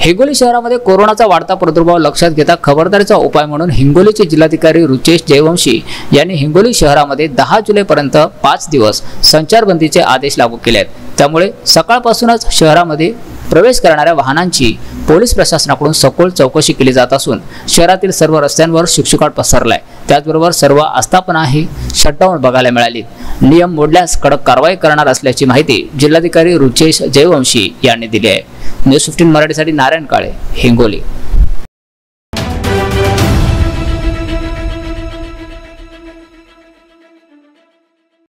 हिंगोली शहरामध्ये कोरोनाचा वाढता प्रादुर्भाव लक्षात घेता खबरदारीचा उपाय म्हणून हिंगोलीचे जिल्हाधिकारी रुचेश जयवंशी यांनी हिंगोली शहरामध्ये 10 जुलैपर्यंत 5 दिवस संचारबंदीचे आदेश लागू केले आहेत। त्यामुळे सकाळपासूनच शहरामध्ये प्रवेश करणाऱ्या वाहनांची पोलीस प्रशासनाकडून सखोल चौकशी केली जात असून शहरातील सर्व रस्त्यांवर शुकशुकाट पसरलाय। त्याचबरोबर सर्व आस्थापनाही शटडाऊन बघायला मिळाली। नियम मोडल्यास कडक कारवाई करणार असल्याची माहिती जिल्हाधिकारी रुचेश जयवंशी यांनी दिली आहे। न्यूज 15 मराठीसाठी नारायण काळे, हिंगोली।